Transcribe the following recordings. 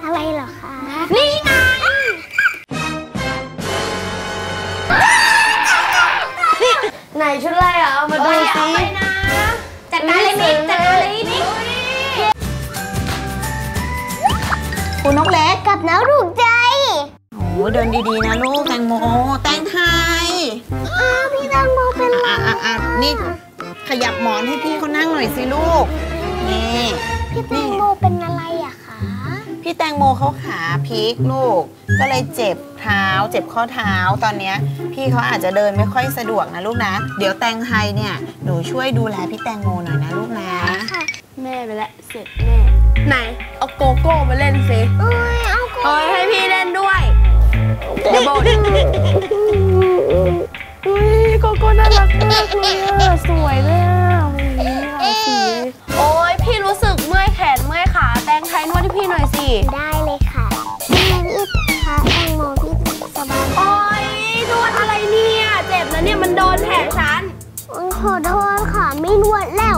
อะไรเหรอคะนี่ไงไหนชุดอะไรอ่ะเอามาดูสิจัดการเลยมิกจัดการเลยมิกคุณนกเล็กกับน้องถูกใจโอ้เดินดีๆนะลูกแตงโมแตงไทยพี่แตงโมเป็นอะไรนี่ขยับหมอนให้พี่เขานั่งหน่อยสิลูกนี่พี่แตงโมเป็นอะไรอะคะพี่แตงโมเขาขาพลิกลูกก็เลยเจ็บเท้าเจ็บข้อเท้าตอนนี้พี่เขาอาจจะเดินไม่ค่อยสะดวกนะลูกนะเดี๋ยวแตงไทยเนี่ยหนูช่วยดูแลพี่แตงโมหน่อยนะลูกนะแม่ไปแล้วเสร็จแม่ไหนเอาโกโก้มาเล่นสิเอาโกโก้ให้พี่เล่นด้วยเดี๋ยวบอกโกโก้น่ารักมากเลยสวยเลยโอ้ยพี่รู้สึกเมื่อยแขนเมื่อยขาแตงไทยนวดให้พี่หน่อยสิได้เลยค่ะพี่คะแตงโมพี่สบายโอ้ยนวดอะไรเนี่ยเจ็บนะเนี่ยมันโดนแผลฉันขอโทษค่ะไม่นวดแล้ว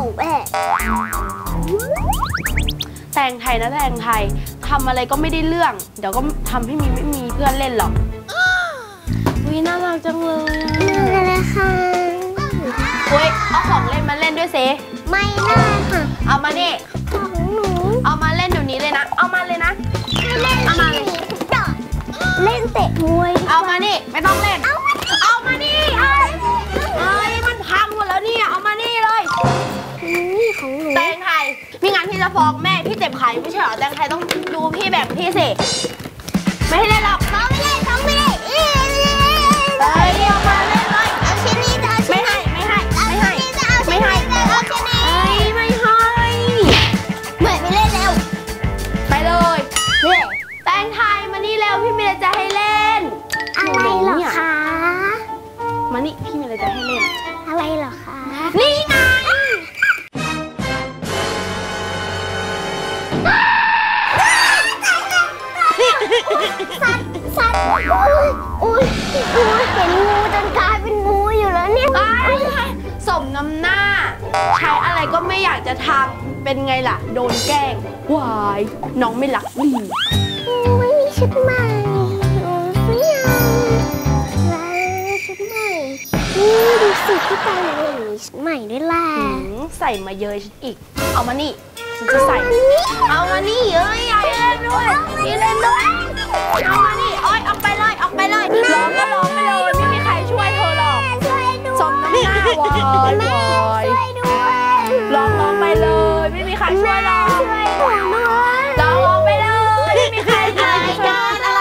แตงไทยนะแตงไทยทำอะไรก็ไม่ได้เรื่องเดี๋ยวก็ทำให้ไม่มีเพื่อนเล่นหรอกวิน่ารักจังเลยเลยค่ะเฮ้ยเอาของเล่นมาเล่นด้วยสิไม่ได้ค่ะเอามานี่ของหนูเอามาเล่นเดี๋ยวนี้เลยนะเอามาเลยนะเอามาเล่นเตะมวยเอามานี่ไม่ต้องเล่นเอามานี่เอ้ยมันพังหมดแล้วเนี่ยเอามานี่เลยนี่ของหนูแตงไทยพี่งั้นพี่จะฟ้องแม่พี่เจ็บขาไม่ใช่หรอแตงไทยต้องดูพี่แบบพี่สิไม่ให้เล่นหรอกต้องไม่เล่นต้องไม่เล่นเอามาเล่นเลยเอาชิ้นนี้เอาชิ้นนี้ไม่ให้เอาชิ้นนี้เอาชิ้นนี้ไม่ให้ไม่เล่นแล้วไปเลยแตงไทยมานี่แล้วพี่มีอะไรจะให้เล่นอะไรเหรอคะมานี่พี่มีอะไรจะให้เล่นอะไรเหรอคะนี่ไงสัตว์อุ้ยเห็นงูจนกลายเป็นงูอยู่แล้วเนี่ยสมน้ำหน้าใช้อะไรก็ไม่อยากจะทำเป็นไงล่ะโดนแกล้งวายน้องไม่รักดีไม่มีชุดใหม่ไม่เอาชุดใหม่นี่ดูสิพี่ตาหนูมีชุดใหม่ด้วยแหละใส่มาเยอะฉันอีกเอามานี่ฉันจะใส่เอามานี่ยายเล่นด้วยพี่เล่นด้วยเอามานี่อ้อยออกไปเลยร้องก็ร้องไปเลยไม่มีใครช่วยเธอหรอกสมน้ำหน้าวายร้องไปเลยไม่มีใครช่วยหรอกร้องไปเลยไม่มีใครช่วยอะไร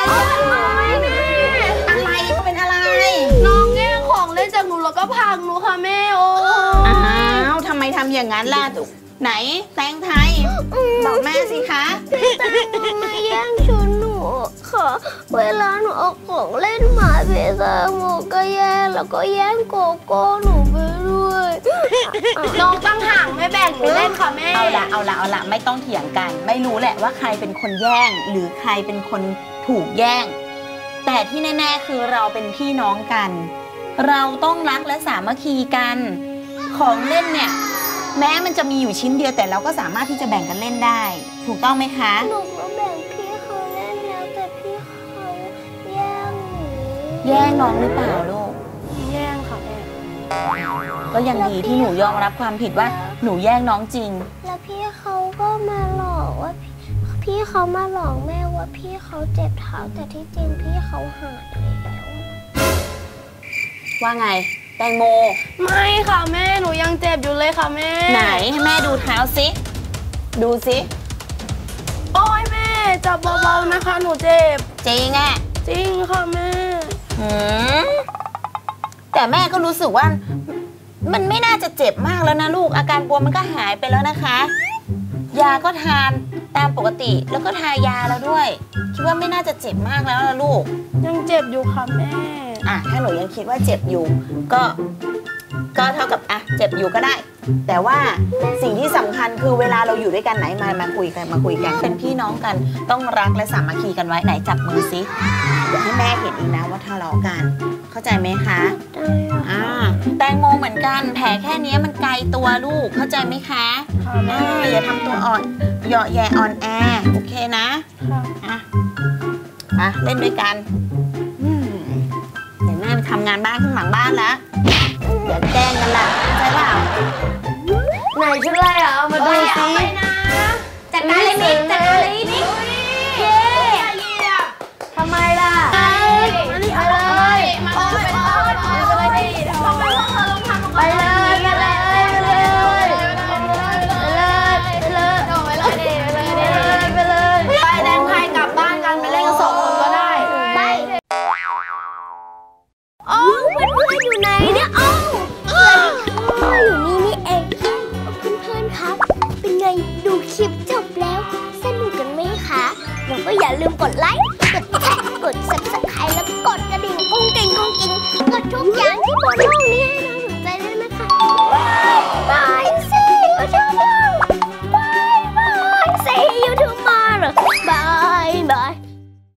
เป็นอะไรน้องแย่งของเล่นจากหนูแล้วก็พังหนูค่ะแม่โอ้ทำไมทำอย่างนั้นล่ะไหนแตงไทยบอกแม่สิคะมาแย่งชุดหนูค่ะเวลาหนูเอาของเล่นมาพี่แตงโมก็แย่งแล้วก็แย่งโกโก้หนูไปด้วยน้องตั้งห่างไม่แบ่งหนูเล่นค่ะแม่เอาละไม่ต้องเถียงกันไม่รู้แหละว่าใครเป็นคนแย่งหรือใครเป็นคนถูกแย่งแต่ที่แน่ๆคือเราเป็นพี่น้องกันเราต้องรักและสามัคคีกันของเล่นเนี่ยแม้มันจะมีอยู่ชิ้นเดียวแต่เราก็สามารถที่จะแบ่งกันเล่นได้ถูกต้องไหมคะหนูก็แบ่งพี่เขาเล่นแล้วแต่พี่เขาแย่งหนูแย่งน้องหรือเปล่าลูกแย่งค่ะแม่ก็ยังดีที่หนูยอมรับความผิดว่าหนูแย่งน้องจริงแล้วพี่เขาก็มาหลอกว่าพี่เขามาหลอกแม่ว่าพี่เขาเจ็บเท้าแต่ที่จริงพี่เขาหายแล้วว่าไงแตงโมไม่ค่ะแม่หนูยังเจ็บอยู่เลยค่ะแม่ไหนให้แม่ดูเท้าสิดูสิโอ้ยแม่จับเบาๆนะคะหนูเจ็บจริงอ่ะจริงค่ะแม่แต่แม่ก็รู้สึกว่ามันไม่น่าจะเจ็บมากแล้วนะลูกอาการบวมมันก็หายไปแล้วนะคะยาก็ทานตามปกติแล้วก็ทายาแล้วด้วยคิดว่าไม่น่าจะเจ็บมากแล้วนะลูกยังเจ็บอยู่ค่ะแม่ถ้าหนูยังคิดว่าเจ็บอยู่ก็เท่ากับเจ็บอยู่ก็ได้แต่ว่าสิ่งที่สำคัญคือเวลาเราอยู่ด้วยกันไหนมาคุยกันเป็นพี่น้องกันต้องรักและสามัคคีกันไว้ไหนจับมือซิเดี๋ยวให้แม่เห็นอีกนะว่าทะเลาะกันเข้าใจไหมคะแตงโมเหมือนกันแผลแค่นี้มันไกลตัวลูกเข้าใจไหมคะอย่าทำตัวอ่อนเหยาะแย่อ่อนแอโอเคนะเล่นด้วยกันเดี๋ยวแม่ไปทำงานบ้านข้างหลังบ้านแล้วอย่าแกล้งกันล่ะเข้าใจเปล่าไหนชุดอะไรอ่ะเอามาดูสิจัดการเลยมิกจัดการเลยมิกทำไมล่ะมาเลยไปแดงไทยกลับบ้านกันไปเล่นกัน2 คนก็ได้ไปเพื่อนอยู่ไหนเนี่ยอยู่นี่นี่เองเพื่อนๆครับเป็นไงดูคลิปจบแล้วสนุกกันไหมคะแล้วก็อย่าลืมกดไลค์กดแชร์กด Subscribe แล้วกดกระดิ่งกุ้งกิ่งกดทุกอย่างที่บนโลกนี้ให้